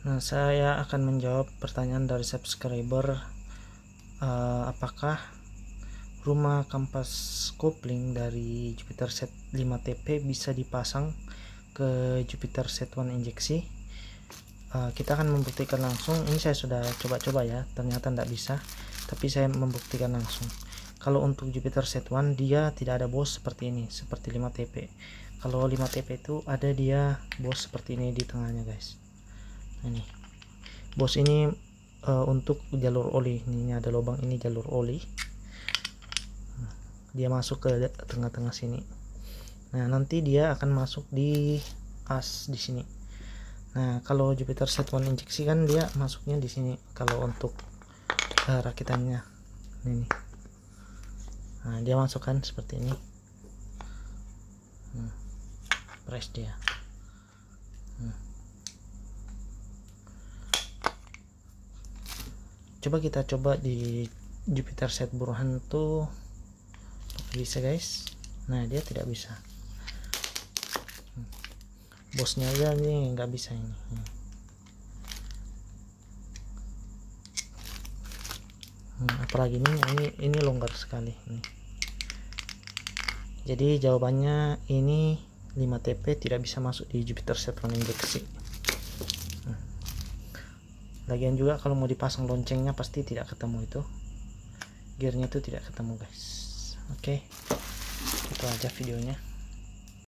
Nah, saya akan menjawab pertanyaan dari subscriber, apakah rumah kampas kopling dari Jupiter Z5 TP bisa dipasang ke Jupiter Z1 injeksi. Kita akan membuktikan langsung. Ini saya sudah coba-coba ya, ternyata tidak bisa, tapi saya membuktikan langsung. Kalau untuk Jupiter Z1 dia tidak ada bos seperti ini, seperti 5 TP. Kalau 5 TP itu ada dia bos seperti ini di tengahnya guys. Ini bos ini untuk jalur oli. Ini ada lubang, ini jalur oli, dia masuk ke tengah-tengah sini. Nah, nanti dia akan masuk di as di sini. Nah, kalau Jupiter Z1 injeksi kan dia masuknya di sini. Kalau untuk rakitannya ini, nah dia masukkan seperti ini. Press dia. Coba kita coba di Jupiter Z Burhan tuh bisa guys. Nah, dia tidak bisa. Bosnya aja nih nggak bisa ini. Apalagi ini longgar sekali ini. Jadi jawabannya ini 5 TP tidak bisa masuk di Jupiter Z1 injeksi. Lagian juga kalau mau dipasang loncengnya pasti tidak ketemu, itu gearnya itu tidak ketemu guys. Oke, itu aja videonya.